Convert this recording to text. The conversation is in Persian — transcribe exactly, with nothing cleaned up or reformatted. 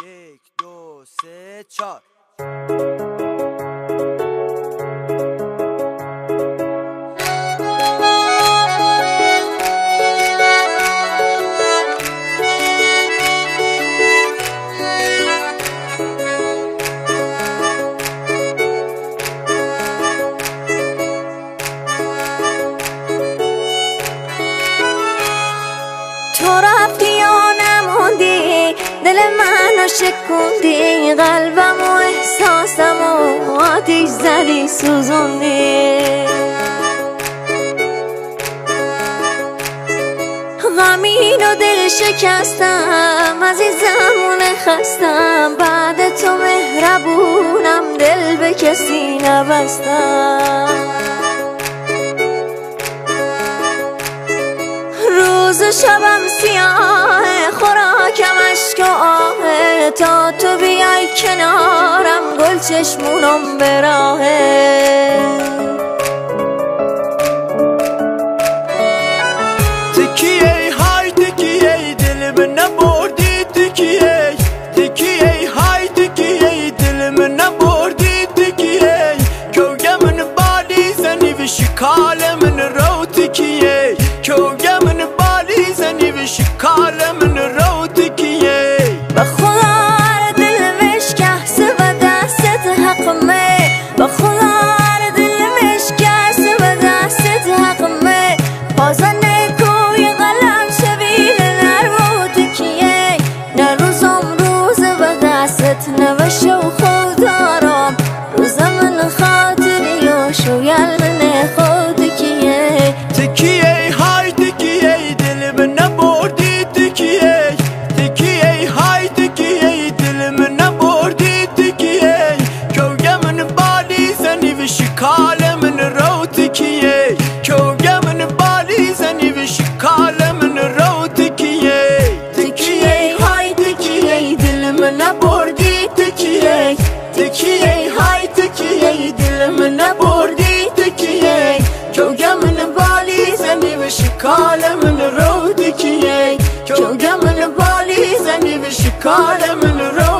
یک دو سه چهار. تو رفتی یا نموندی، دل منو شکوندی، قلبم و احساسم و آتیش زدی سوزوندی. غمین و دل شکستم، عزیزمونه خستم، بعد تو مهربونم، دل به کسی نبستم. روز و شبم سیاه، خوراکم اشک و آهه، تا تو بیای کنارم گل چشمونم به راهه. تکیه های تکیه دل من نبردی، تکیه تکیه های تکیه دل من نبردی، تکیه کوگه من بالی زنی و شکال من رو، تکیه کوگه من بالی زنی و شکال من رو، تکیه به خدا دل مشکست و دستت حقمه، به خدا دل مشکست و دستت حقمه. پازنه کوی قلم شبیل نرو تکیه، نه روزم روز و دستت نوشو خودارم، روز من خاطری و شویل من خود تکیه. تکیه های تکیه دل من نبردی، تکیه تکیه های تکیه دل من نبردی، تکیه کوگه من بالی زنی و شکال من رو، تکیه کوگه من بالی زنی و شکال من رو، تکیه تکیه های تکیه دل من نبردی، تکیه تکیه های تکیه دل من نبردی، تکیه کوگه من بالی زنی و شکال من رو، تکیه کوگه من بالی زنی و شکال من رو.